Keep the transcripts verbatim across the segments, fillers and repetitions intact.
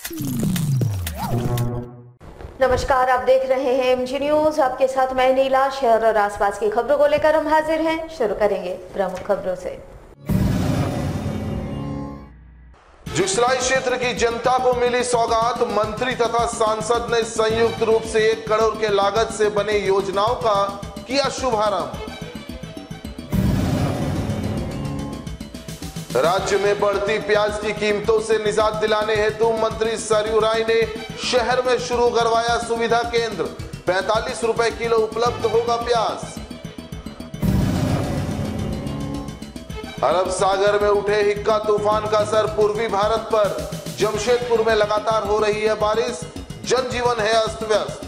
नमस्कार, आप देख रहे हैं एमजी न्यूज। आपके साथ मैं नीला। शहर और आसपास की खबरों को लेकर हम हाजिर हैं। शुरू करेंगे प्रमुख खबरों से। जुगसलाई क्षेत्र की जनता को मिली सौगात। मंत्री तथा सांसद ने संयुक्त रूप से एक करोड़ के लागत से बने योजनाओं का किया शुभारंभ। राज्य में बढ़ती प्याज की कीमतों से निजात दिलाने हेतु मंत्री सरयू राय ने शहर में शुरू करवाया सुविधा केंद्र। पैंतालीस रुपए किलो उपलब्ध होगा प्याज। अरब सागर में उठे हिक्का तूफान का असर पूर्वी भारत पर। जमशेदपुर में लगातार हो रही है बारिश, जनजीवन है अस्त व्यस्त।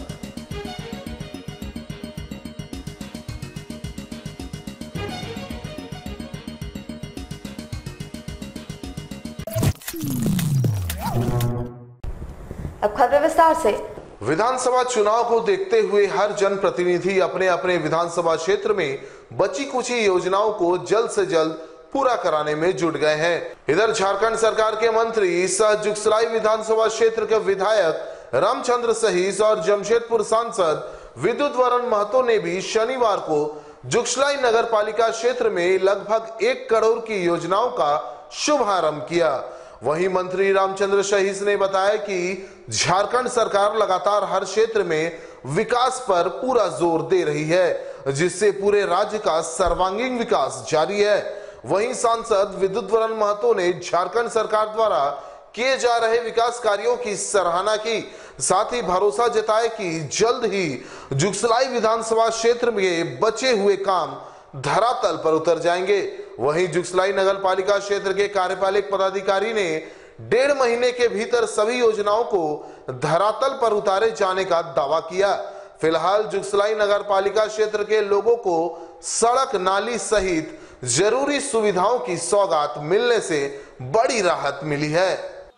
अब खबर विस्तार से। विधानसभा चुनाव को देखते हुए हर जनप्रतिनिधि अपने अपने विधानसभा क्षेत्र में बची कुची योजनाओं को जल्द से जल्द पूरा कराने में जुट गए हैं। इधर झारखंड सरकार के मंत्री सह जुगसलाई विधानसभा क्षेत्र के विधायक रामचंद्र सहीस और जमशेदपुर सांसद विद्युत वरण महतो ने भी शनिवार को जुगसलाई नगर पालिका क्षेत्र में लगभग एक करोड़ की योजनाओं का शुभारंभ किया। वहीं मंत्री रामचंद्र सहीस ने बताया कि झारखंड सरकार लगातार हर क्षेत्र में विकास पर पूरा जोर दे रही है, जिससे पूरे राज्य का सर्वांगीण विकास जारी है। वहीं सांसद विद्युत वरण महतो ने झारखंड सरकार द्वारा किए जा रहे विकास कार्यों की सराहना की। साथ ही भरोसा जताया कि जल्द ही जुगसलाई विधानसभा क्षेत्र में बचे हुए काम धरातल पर उतर जाएंगे। वहीं जुगसलाई नगर पालिका क्षेत्र के कार्यपालक पदाधिकारी ने डेढ़ महीने के भीतर सभी योजनाओं को धरातल पर उतारे जाने का दावा किया। फिलहाल जुगसलाई नगर पालिका क्षेत्र के लोगों को सड़क, नाली सहित जरूरी सुविधाओं की सौगात मिलने से बड़ी राहत मिली है।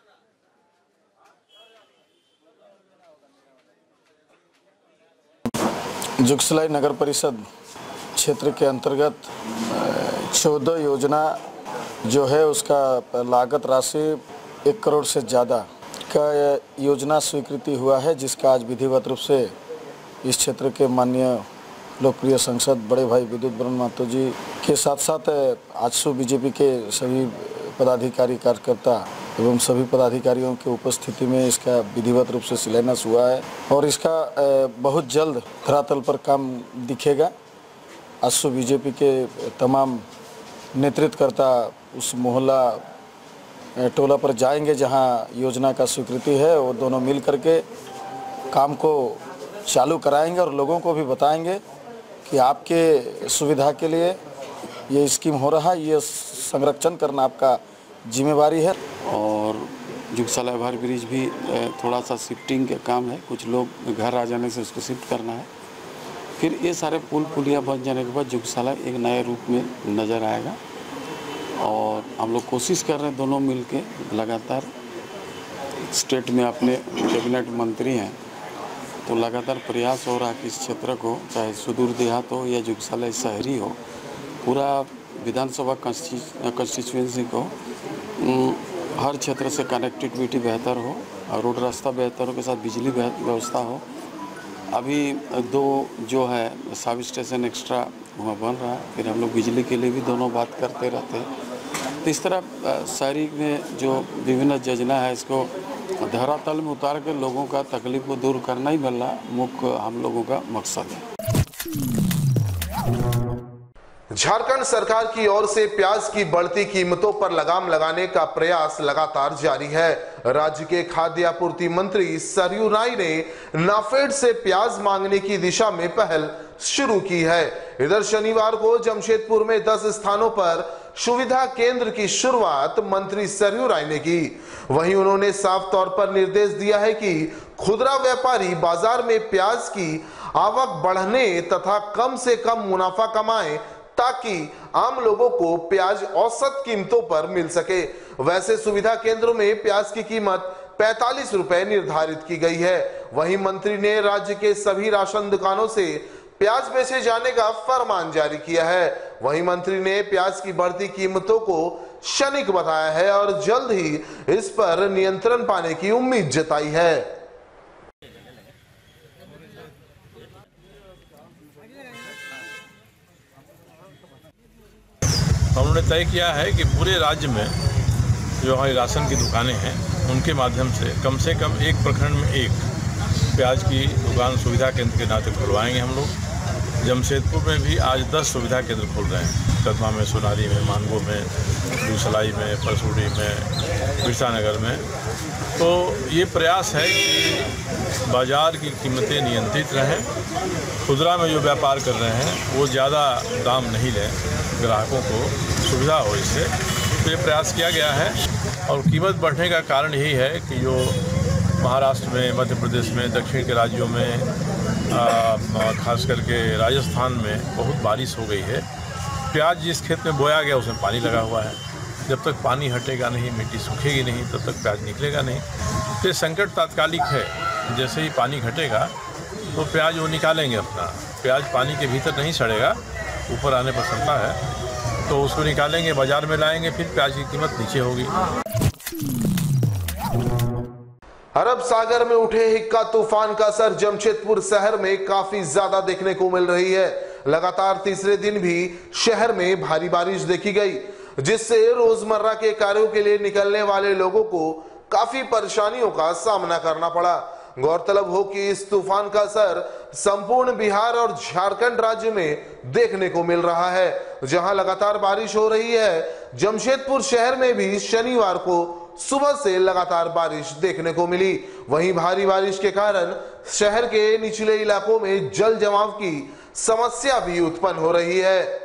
जुगसलाई नगर परिषद क्षेत्र के अंतर्गत चौदह योजना जो है उसका लागत राशि एक करोड़ से ज़्यादा का योजना स्वीकृति हुआ है, जिसका आज विधिवत रूप से इस क्षेत्र के माननीय लोकप्रिय सांसद बड़े भाई विद्युत वरण महतो जी के साथ साथ आजसू बीजेपी के सभी पदाधिकारी, कार्यकर्ता एवं सभी पदाधिकारियों की उपस्थिति में इसका विधिवत रूप से शिलान्यास हुआ है और इसका बहुत जल्द धरातल पर काम दिखेगा। आजसू बीजेपी के तमाम नेतृत्वकर्ता उस मोहल्ला टोला पर जाएंगे जहां योजना का स्वीकृति है, वो दोनों मिल करके काम को चालू कराएंगे और लोगों को भी बताएंगे कि आपके सुविधा के लिए ये स्कीम हो रहा है, ये संरक्षण करना आपका जिम्मेवारी है। और जुगसलाई ओवर ब्रिज भी थोड़ा सा शिफ्टिंग का काम है, कुछ लोग घर आ जाने से उसको शिफ्ट करना है। फिर ये सारे पुल पुलिया बन जाने के बाद जुगसलाई एक नए रूप में नज़र आएगा और हम लोग कोशिश कर रहे हैं दोनों मिलके लगातार। स्टेट में अपने कैबिनेट मंत्री हैं तो लगातार प्रयास हो रहा है कि इस क्षेत्र को, चाहे सुदूर देहात हो या जुगसलाई शहरी हो, पूरा विधानसभा कंस्टिट्यूएंसी को हर क्षेत्र से कनेक्टिविटी बेहतर हो और रोड रास्ता बेहतर हो के साथ बिजली व्यवस्था हो। अभी दो जो है सब स्टेशन एक्स्ट्रा वहाँ बन रहा है, फिर हम लोग बिजली के लिए भी दोनों बात करते रहते हैं। तो इस तरह शहरी में जो विभिन्न योजना है इसको धरातल में उतार के लोगों का तकलीफ को दूर करना ही मिलना मुख्य हम लोगों का मकसद है। झारखंड सरकार की ओर से प्याज की बढ़ती कीमतों पर लगाम लगाने का प्रयास लगातार जारी है। राज्य के खाद्य आपूर्ति मंत्री सरयू राय ने नाफेड से प्याज मांगने की दिशा में पहल शुरू की है। इधर शनिवार को जमशेदपुर में दस स्थानों पर सुविधा केंद्र की शुरुआत मंत्री सरयू राय ने की। वहीं उन्होंने साफ तौर पर निर्देश दिया है कि खुदरा व्यापारी बाजार में प्याज की आवक बढ़ने तथा कम से कम मुनाफा कमाएं ताकि आम लोगों को प्याज औसत कीमतों पर मिल सके। वैसे सुविधा केंद्रों में प्याज की कीमत पैंतालीस रुपए निर्धारित की गई है। वहीं मंत्री ने राज्य के सभी राशन दुकानों से प्याज बेचे जाने का फरमान जारी किया है। वहीं मंत्री ने प्याज की बढ़ती कीमतों को क्षणिक बताया है और जल्द ही इस पर नियंत्रण पाने की उम्मीद जताई है। हमने तय किया है कि पूरे राज्य में जो हमारी राशन की दुकानें हैं उनके माध्यम से कम से कम एक प्रखंड में एक प्याज की दुकान सुविधा केंद्र के नाते खुलवाएंगे हम लोग। जमशेदपुर में भी आज दस सुविधा केंद्र खुल रहे हैं, कदमा में, सोनारी में, मानगो में, दूसलाई में, परसूड़ी में, बिरसा नगर में। तो ये प्रयास है कि बाज़ार की कीमतें नियंत्रित रहें, खुदरा में जो व्यापार कर रहे हैं वो ज़्यादा दाम नहीं लें, ग्राहकों को सुविधा हो इससे। तो ये प्रयास किया गया है और कीमत बढ़ने का कारण यही है कि जो महाराष्ट्र में, मध्य प्रदेश में, दक्षिण के राज्यों में, खास करके राजस्थान में बहुत बारिश हो गई है। प्याज जिस खेत में बोया गया उसमें पानी लगा हुआ है, जब तक पानी हटेगा नहीं, मिट्टी सूखेगी नहीं, तब तक प्याज निकलेगा नहीं। तो संकट तात्कालिक है, जैसे ही पानी घटेगा तो प्याज वो निकालेंगे अपना। प्याज पानी के भीतर नहीं सड़ेगा, ऊपर आने पर सड़ता है, तो उसको निकालेंगे, बाजार में लाएंगे, फिर प्याज की कीमत नीचे होगी। अरब सागर में उठे हिक्का तूफान का असर जमशेदपुर शहर में काफी ज्यादा देखने को मिल रही है। लगातार तीसरे दिन भी शहर में भारी बारिश देखी गई, जिससे रोजमर्रा के कार्यों के लिए निकलने वाले लोगों को काफी परेशानियों का सामना करना पड़ा। गौरतलब हो कि इस तूफान का असर संपूर्ण बिहार और झारखंड राज्य में देखने को मिल रहा है, जहां लगातार बारिश हो रही है। जमशेदपुर शहर में भी शनिवार को सुबह से लगातार बारिश देखने को मिली। वहीं भारी बारिश के कारण शहर के निचले इलाकों में जल जमाव की समस्या भी उत्पन्न हो रही है।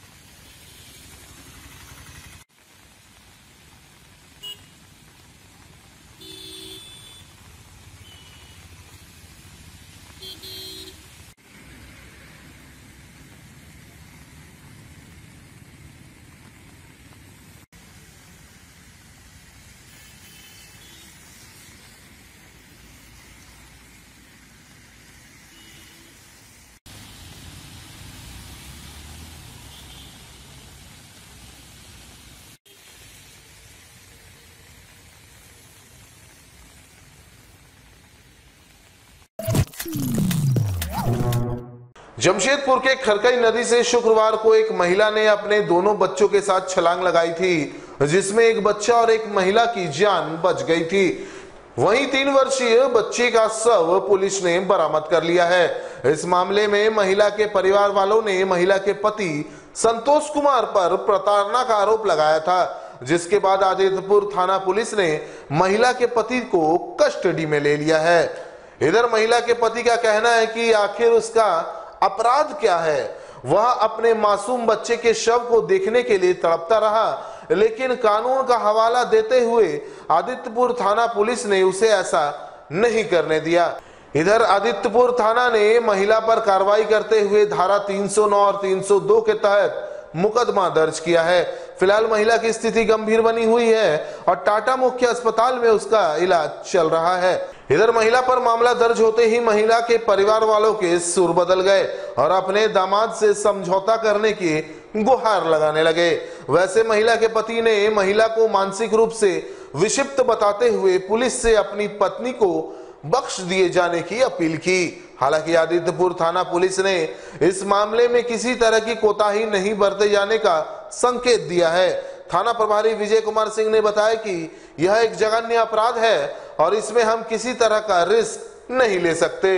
जमशेदपुर के खरकई नदी से शुक्रवार को एक महिला ने अपने दोनों बच्चों के साथ छलांग लगाई थी, जिसमें एक बच्चा और एक महिला की जान बच गई थी। वहीं तीन वर्षीय बच्चे का शव पुलिस ने बरामद कर लिया है। इस मामले में महिला के परिवार वालों ने महिला के पति संतोष कुमार पर प्रताड़ना का आरोप लगाया था, जिसके बाद आदित्यपुर थाना पुलिस ने महिला के पति को कस्टडी में ले लिया है। इधर महिला के पति का कहना है कि आखिर उसका अपराध क्या है। वह अपने मासूम बच्चे के शव को देखने के लिए तड़पता रहा, लेकिन कानून का हवाला देते हुए आदित्यपुर थाना पुलिस ने उसे ऐसा नहीं करने दिया। इधर आदित्यपुर थाना ने महिला पर कार्रवाई करते हुए धारा तीन सौ नौ और तीन सौ दो के तहत मुकदमा दर्ज किया है। फिलहाल महिला की स्थिति गंभीर बनी हुई है और टाटा मुख्य अस्पताल में उसका इलाज चल रहा है। इधर महिला पर मामला दर्ज होते ही महिला के परिवार वालों के सुर बदल गए और अपने दामाद से समझौता करने की गुहार लगाने लगे। वैसे महिला के पति ने महिला को मानसिक रूप से विक्षिप्त बताते हुए पुलिस से अपनी पत्नी को बख्श दिए जाने की अपील की। हालांकि आदित्यपुर थाना पुलिस ने इस मामले में किसी तरह की कोताही नहीं बरते जाने का संकेत दिया है। थाना प्रभारी विजय कुमार सिंह ने बताया कि यह एक जघन्य अपराध है और इसमें हम किसी तरह का रिस्क नहीं ले सकते।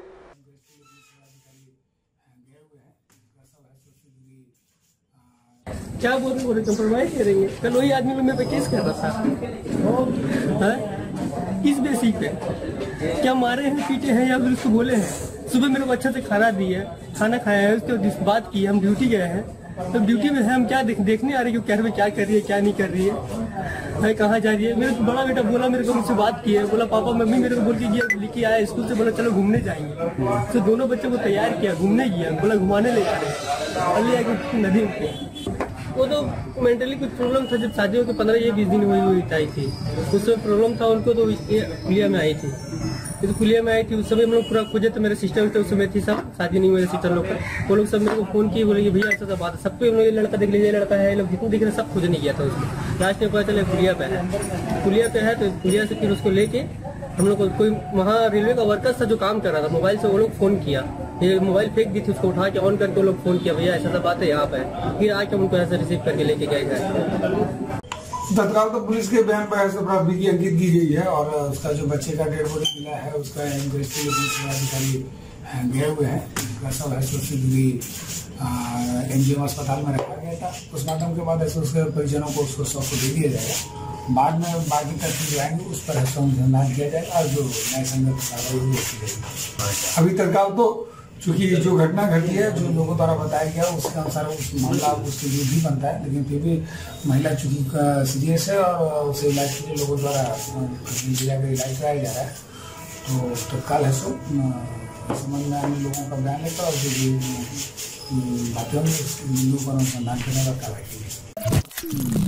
क्या बोल रहे कंप्रोमाइज कर रही है। कल वही आदमी लोग मेरे पे केस कर रहा था, किस बेसिक पे, क्या मारे हैं, पीटे हैं या फिर उसको बोले हैं। सुबह मेरे को अच्छा से खाना दिया, खाना खाया है, उसके बात की, हम ड्यूटी गए हैं, तो ड्यूटी में है, हम क्या देख, देखने आ रहे हैं कि क्या क्या कर रही है, क्या नहीं कर रही है, कहाँ जा रही है। मेरे बड़ा बेटा बोला, मेरे को मुझसे बात की है, बोला पापा मम्मी मेरे को बोल के गया, लेके आया स्कूल से, बोला चलो घूमने जाएंगे। तो दोनों बच्चों को तैयार किया, घूमने गया, बोला घुमाने ले जा रहे और ले आके नदी पे। वो तो मेंटली कुछ प्रॉब्लम था, जब शादी होकर पंद्रह या बीस दिन हुई हुई आई थी, उसमें प्रॉब्लम था उनको, तो इंडिया में आई थी। तो पुलिया में आई थी उस समय हम लोग पूरा खोजे, तो मेरे सिस्टर उस समय थी सब, शादी नहीं मेरे सिस्टर लोग का, वो लोग सब मेरे को फोन किए, बोले भैया ऐसा सब बात है, सबको हम लोग ये लड़का देख लीजिए, लड़का है, ये लोग जितने दिख रहे सब खोजने गया था उसको। लास्ट में पता चला पुलिया पे है, पुलिया पे है, तो पुलिया से फिर उसको लेके हम लोग को कोई वहाँ रेलवे का वर्कर्स था जो काम कर रहा था, मोबाइल से वो लोग फोन किया, ये मोबाइल फेंक दी थी, उसको उठा के ऑन करके वो लोग फोन किया, भैया ऐसा सब बात है यहाँ पे, फिर आके उनको ऐसे रिसीव करके लेके गए थे। तत्काल तो पुलिस के बयान पर ऐसे प्राथमिकी की अंकित की गई है और उसका जो बच्चे का डेड बॉडी मिला है उसका इंक्वेस्ट के लिए पुलिस अधिकारी गए हुए हैं, उसका सब है शीघ्र एमजी अस्पताल में रखा गया था। पोस्टमार्टम के बाद ऐसे उसके परिजनों को उसको सब को दे दिया जाएगा, बाद में बाकी तथ्य जो आएंगे उस पर अनुसंधान किया जाएगा और जो न्याय संगत कार्रवाई वो की जाएगी। अभी तत्काल तो चूंकि जो घटना घटी है जो लोगों द्वारा बताया गया उसके अनुसार उस मामला उसके लिए भी बनता है, लेकिन फिर भी महिला चूंकि सीरियस है और उसे इलाज के लिए लोगों द्वारा जिला का इलाज कराया जा रहा है, तो तत्काल है सो समझ में आने लोगों का बयान लेकर और जो भी बातें होंगी उस बिंदु पर अनुसंधान करने का कार्रवाई की जाएगी।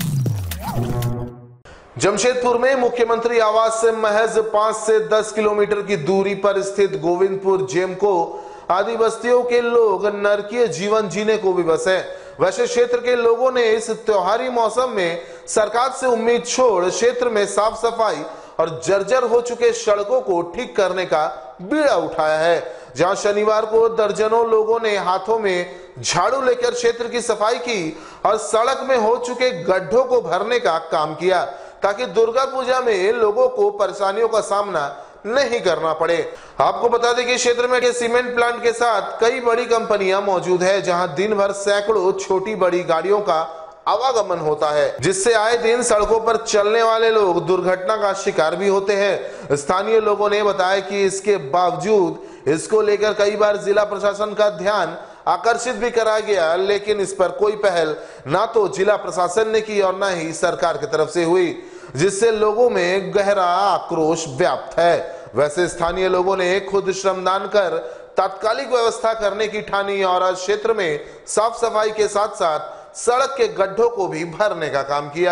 जमशेदपुर में मुख्यमंत्री आवास से महज पाँच से दस किलोमीटर की दूरी पर स्थित गोविंदपुर जेम को आदि बस्तियों के लोग नरकीय जीवन जीने को विवश है। वैसे क्षेत्र के लोगों ने इस त्योहारी मौसम में सरकार से उम्मीद छोड़ क्षेत्र में साफ सफाई और जर्जर हो चुके सड़कों को ठीक करने का बीड़ा उठाया है, जहां शनिवार को दर्जनों लोगों ने हाथों में झाड़ू लेकर क्षेत्र की सफाई की और सड़क में हो चुके गड्ढों को भरने का काम किया, ताकि दुर्गा पूजा में लोगों को परेशानियों का सामना नहीं करना पड़े। आपको बता दें कि क्षेत्र में सीमेंट प्लांट के साथ कई बड़ी कंपनियां मौजूद है, जहां दिन भर सैकड़ों छोटी बड़ी गाड़ियों का आवागमन होता है, जिससे आए दिन सड़कों पर चलने वाले लोग दुर्घटना का शिकार भी होते हैं। स्थानीय लोगों ने बताया कि इसके बावजूद इसको लेकर कई बार जिला प्रशासन का ध्यान आकर्षित भी करा गया, लेकिन इस पर कोई पहल ना तो जिला प्रशासन ने की और न ही सरकार की तरफ से हुई, जिससे लोगों में गहरा आक्रोश व्याप्त है। वैसे स्थानीय लोगों ने खुद श्रमदान कर तात्कालिक व्यवस्था करने की ठानी और आज क्षेत्र में साफ सफाई के साथ साथ सड़क के गड्ढों को भी भरने का काम किया।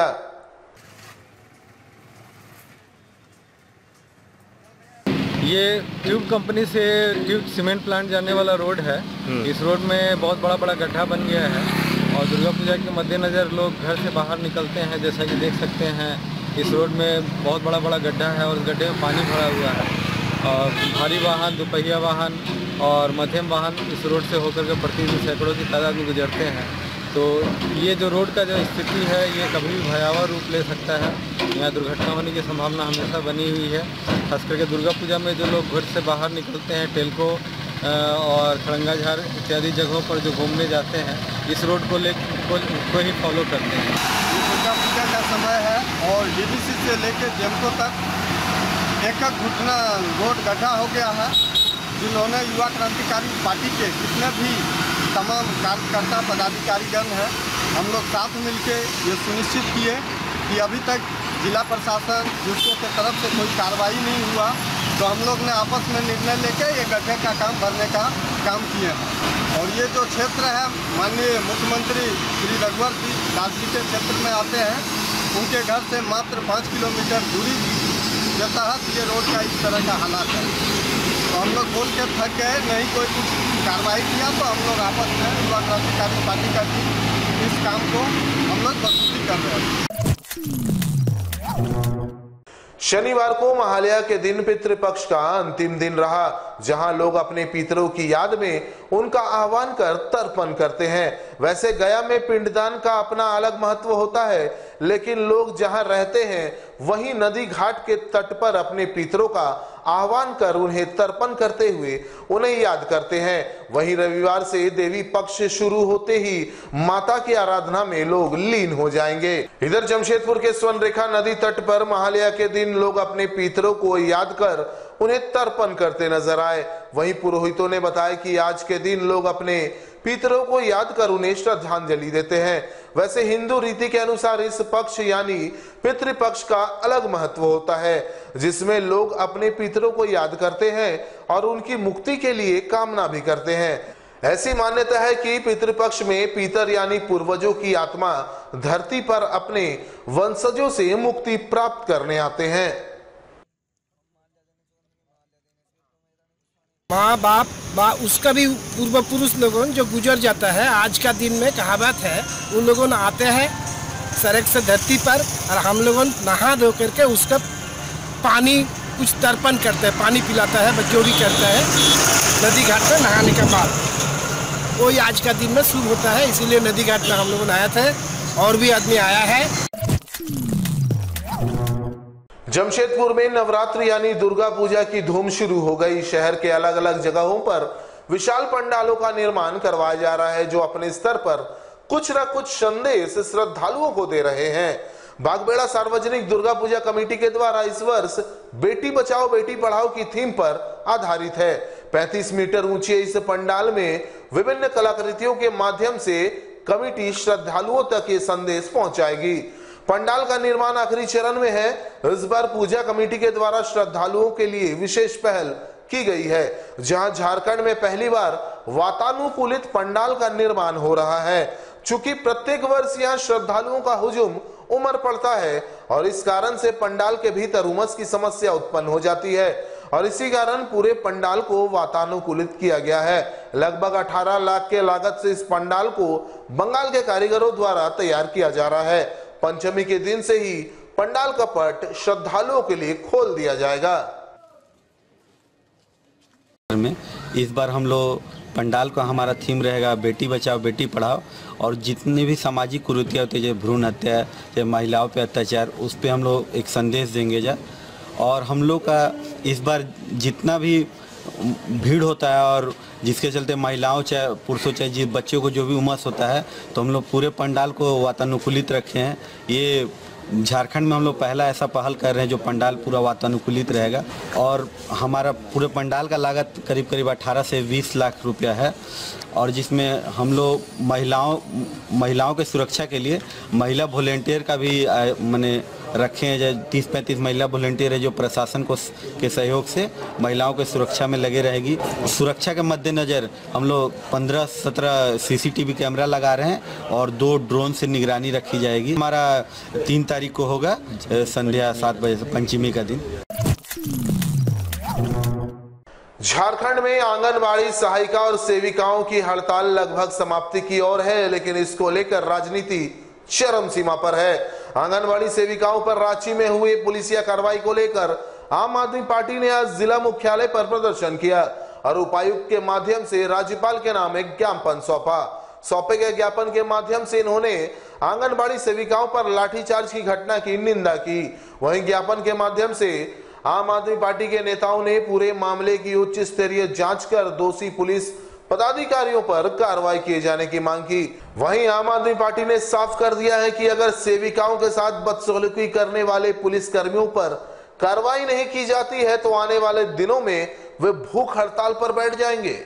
ये ट्यूब कंपनी से ट्यूब सीमेंट प्लांट जाने वाला रोड है। इस रोड में बहुत बड़ा बड़ा गड्ढा बन गया है और दुर्गा पूजा के मद्देनज़र लोग घर से बाहर निकलते हैं, जैसा कि देख सकते हैं इस रोड में बहुत बड़ा बड़ा गड्ढा है और उस गड्ढे में पानी भरा हुआ है और भारी वाहन, दोपहिया वाहन और मध्यम वाहन इस रोड से होकर के प्रतिदिन सैकड़ों की तादाद में गुजरते हैं। तो ये जो रोड का जो स्थिति है ये कभी भी भयावह रूप ले सकता है। यहाँ दुर्घटना होने की संभावना हमेशा बनी हुई है। खास करके दुर्गा पूजा में जो लोग घर से बाहर निकलते हैं, टेलको और खड़ंगा झार इत्यादि जगहों पर जो घूमने जाते हैं, इस रोड को ले को, को ही फॉलो करते हैं। दुर्गा पूजा का समय है और डीबीसी से लेकर जेमको तक एक एक घुटना रोड गड्ढा हो गया है, जिन्होंने युवा क्रांतिकारी पार्टी के जितने भी तमाम कार्यकर्ता पदाधिकारीगण हैं, हम लोग साथ मिलकर ये सुनिश्चित किए कि अभी तक जिला प्रशासन जिसको के तरफ से कोई कार्रवाई नहीं हुआ, तो हम लोग ने आपस में निर्णय लेकर ये गड्ढे का काम भरने का काम किए हैं। और ये जो क्षेत्र है, माननीय मुख्यमंत्री श्री रघुवर जी दास जी के क्षेत्र में आते हैं, उनके घर से मात्र पाँच किलोमीटर दूरी के तहत ये रोड का इस तरह का हालात है। तो हम लोग बोल के थक गए, नहीं कोई कुछ कार्रवाई किया, तो हम लोग आपस में युवा क्रांतिकारी पार्टी का इस काम को हम लोग बखूबी कर रहे हैं। शनिवार को महालया के दिन पितृपक्ष का अंतिम दिन रहा, जहां लोग अपने पितरों की याद में उनका आह्वान कर तर्पण करते हैं। वैसे गया में पिंडदान का अपना अलग महत्व होता है, लेकिन लोग जहां रहते हैं वहीं नदी घाट के तट पर अपने पितरों का आह्वान कर उन्हें तर्पण करते हुए उन्हें याद करते हैं। वहीं रविवार से देवी पक्ष शुरू होते ही माता की आराधना में लोग लीन हो जाएंगे। इधर जमशेदपुर के स्वर्ण रेखा नदी तट पर महालया के दिन लोग अपने पितरों को याद कर उन्हें तर्पण करते नजर आए। वहीं पुरोहितों ने बताया कि आज के दिन लोग अपने पितरों को याद कर उन्हें श्रद्धांजलि देते हैं। वैसे हिंदू रीति के अनुसार इस पक्ष यानी पितृपक्ष का अलग महत्व होता है, जिसमें लोग अपने पितरों को याद करते हैं और उनकी मुक्ति के लिए कामना भी करते हैं। ऐसी मान्यता है कि पितृपक्ष में पितर यानी पूर्वजों की आत्मा धरती पर अपने वंशजों से मुक्ति प्राप्त करने आते हैं। माँ बाप बा उसका भी पूर्व पुरुष लोगों जो गुजर जाता है, आज का दिन में कहावत है, उन लोगों ने आते हैं सड़क से धरती पर और हम लोगों नहा धो करके उसका पानी कुछ तर्पण करते हैं, पानी पिलाता है, बचौरी करता है नदी घाट पर नहाने के बाद। वही आज का दिन में शुभ होता है, इसीलिए नदी घाट पर हम लोग आए थे और भी आदमी आया है। जमशेदपुर में नवरात्रि यानी दुर्गा पूजा की धूम शुरू हो गई। शहर के अलग अलग जगहों पर विशाल पंडालों का निर्माण करवाया जा रहा है, जो अपने स्तर पर कुछ न कुछ संदेश श्रद्धालुओं को दे रहे हैं। बागबेड़ा सार्वजनिक दुर्गा पूजा कमेटी के द्वारा इस वर्ष बेटी बचाओ बेटी पढ़ाओ की थीम पर आधारित है। पैंतीस मीटर ऊंचे इस पंडाल में विभिन्न कलाकृतियों के माध्यम से कमेटी श्रद्धालुओं तक ये संदेश पहुंचाएगी। पंडाल का निर्माण आखिरी चरण में है। इस बार पूजा कमेटी के द्वारा श्रद्धालुओं के लिए विशेष पहल की गई है, जहां झारखंड में पहली बार वातानुकूलित पंडाल का निर्माण हो रहा है। चूंकि प्रत्येक वर्ष यहां श्रद्धालुओं का हुजूम उमड़ पड़ता है और इस कारण से पंडाल के भीतर उमस की समस्या उत्पन्न हो जाती है और इसी कारण पूरे पंडाल को वातानुकूलित किया गया है। लगभग अठारह लाख के लागत से इस पंडाल को बंगाल के कारीगरों द्वारा तैयार किया जा रहा है। पंचमी के दिन से ही पंडाल का पट श्रद्धालुओं के लिए खोल दिया जाएगा। में इस बार हम लोग पंडाल का हमारा थीम रहेगा बेटी बचाओ बेटी पढ़ाओ, और जितने भी सामाजिक कुरीतियाँ होती है, जैसे भ्रूण हत्या, जैसे महिलाओं पे अत्याचार, उस पर हम लोग एक संदेश देंगे जा। और हम लोग का इस बार जितना भी भीड़ होता है और जिसके चलते महिलाओं चाहे पुरुषों चाहे जिस बच्चों को जो भी उमस होता है, तो हम लोग पूरे पंडाल को वातानुकूलित रखे हैं। ये झारखंड में हम लोग पहला ऐसा पहल कर रहे हैं जो पंडाल पूरा वातानुकूलित रहेगा। और हमारा पूरे पंडाल का लागत करीब करीब अठारह से बीस लाख रुपया है, और जिसमें हम लोग महिलाओं महिलाओं के सुरक्षा के लिए महिला वॉलेंटियर का भी मैंने रखे हैं। जो तीस पैंतीस महिला वॉलेंटियर है जो प्रशासन को के सहयोग से महिलाओं के सुरक्षा में लगे रहेगी। सुरक्षा के मद्देनज़र हम लोग पंद्रह सत्रह सीसीटीवी कैमरा लगा रहे हैं और दो ड्रोन से निगरानी रखी जाएगी। हमारा तीन तारीख को होगा संध्या सात बजे से पंचमी का दिन। झारखंड में आंगनबाड़ी सहायिका और सेविकाओं की हड़ताल लगभग समाप्ति की ओर है, लेकिन इसको लेकर राजनीति चरम सीमा पर है। आंगनबाड़ी सेविकाओं पर रांची में हुई पुलिसिया कार्रवाई को लेकर आम आदमी पार्टी ने आज जिला मुख्यालय पर प्रदर्शन किया और उपायुक्त के माध्यम से राज्यपाल के नाम एक ज्ञापन सौंपा। सौंपे गए ज्ञापन के माध्यम से इन्होंने आंगनबाड़ी सेविकाओं पर लाठीचार्ज की घटना की निंदा की। वहीं ज्ञापन के माध्यम से आम आदमी पार्टी के नेताओं ने पूरे मामले की उच्च स्तरीय जांच कर दोषी पुलिस पदाधिकारियों पर कार्रवाई किए जाने की मांग की। वहीं आम आदमी पार्टी ने साफ कर दिया है कि अगर सेविकाओं के साथ बदसलूकी करने वाले पुलिस कर्मियों पर कार्रवाई नहीं की जाती है तो आने वाले दिनों में वे भूख हड़ताल पर बैठ जाएंगे।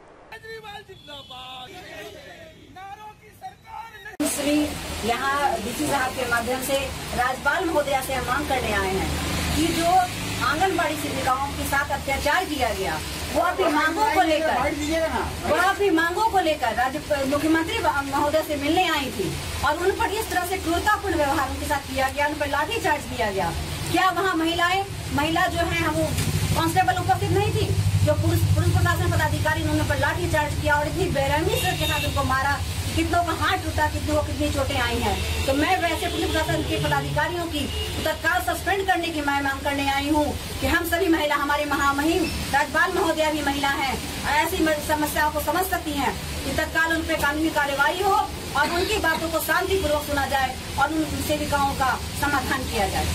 यहाँ डीसी साहब के माध्यम से राज्यपाल महोदया से हम मांग करने आए हैं कि जो आंगनबाड़ी सेविकाओं के साथ अत्याचार किया गया, वो अपनी मांगों को लेकर वो अपनी मांगों को लेकर राज्य मुख्यमंत्री महोदय से मिलने आई थी और उन पर इस तरह से क्रूरतापूर्ण व्यवहार उनके साथ किया गया, उन पर लाठीचार्ज किया गया। क्या वहाँ महिलाएं महिला जो है हम कांस्टेबल उपस्थित नहीं थी? जो पुलिस पुलिस प्रशासन पदाधिकारी उन्होंने पर लाठीचार्ज किया और इतनी बेरहमी से के साथ उनको मारा, कितनों का हाथ टूटा, कितनों को कितनी चोटें आई हैं। तो मैं वैसे पुलिस प्रशासन के पदाधिकारियों की तत्काल सस्पेंड करने की मैं मांग करने आई हूँ कि हम सभी महिला, हमारे महामहिम राज्यपाल महोदया भी महिला हैं, ऐसी समस्याओं को समझ सकती हैं कि तत्काल उन पर कानूनी कार्यवाही हो और उनकी बातों को शांतिपूर्वक सुना जाए और उन सेविकाओं का समाधान किया जाए।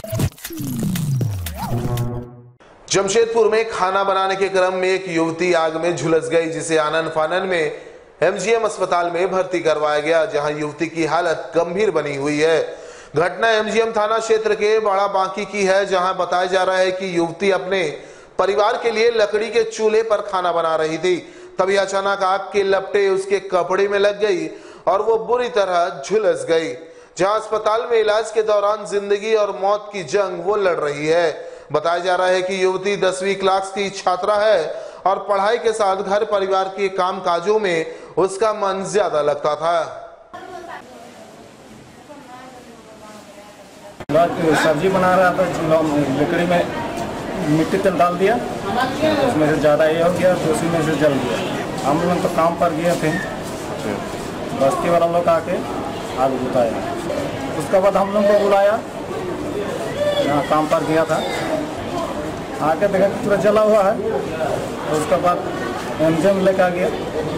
जमशेदपुर में खाना बनाने के क्रम में एक युवती आग में झुलस गई, जिसे आनन फानन में एमजीएम अस्पताल में भर्ती करवाया गया, जहां युवती की हालत गंभीर बनी हुई है। घटना एमजीएम थाना क्षेत्र के बड़ा बांकी की है, जहां बताया जा रहा है कि युवती अपने परिवार के लिए लकड़ी के चूल्हे पर खाना बना रही थी। तभी अचानक आग के लपटे उसके कपड़े में लग गई और वो बुरी तरह झुलस गई, जहां अस्पताल में इलाज के दौरान जिंदगी और मौत की जंग वो लड़ रही है। बताया जा रहा है कि युवती दसवीं क्लास की छात्रा है और पढ़ाई के साथ घर परिवार के काम काजों में उसका मन ज्यादा लगता था। सब्जी बना रहा था चूल्हा में, लकड़ी में मिट्टी तेल डाल दिया, उसमें से ज़्यादा ये हो गया तो उसी में से जल गया। हम लोग तो काम पर गए थे, बस्ती वाला लोग आके आग बुझाया। उसके बाद हम लोग को बुलाया, यहाँ काम पर गया था, आके देखा कि पूरा जला हुआ है। तो उसके बाद एमजी में लेकर आ गया,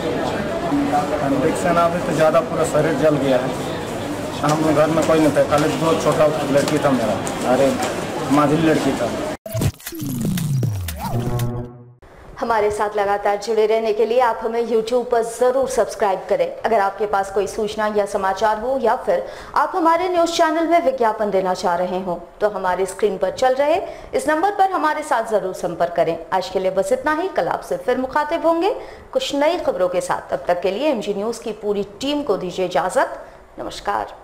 से ना तो ज़्यादा पूरा शरीर जल गया है। हम लोग घर में कोई नहीं था, खाली दो छोटा लड़की था मेरा, अरे माझिली लड़की था। हमारे साथ लगातार जुड़े रहने के लिए आप हमें यूट्यूब पर ज़रूर सब्सक्राइब करें। अगर आपके पास कोई सूचना या समाचार हो या फिर आप हमारे न्यूज़ चैनल में विज्ञापन देना चाह रहे हो तो हमारी स्क्रीन पर चल रहे इस नंबर पर हमारे साथ ज़रूर संपर्क करें। आज के लिए बस इतना ही। कल आपसे फिर मुखातिब होंगे कुछ नई खबरों के साथ। तब तक के लिए एमजी न्यूज़ की पूरी टीम को दीजिए इजाज़त। नमस्कार।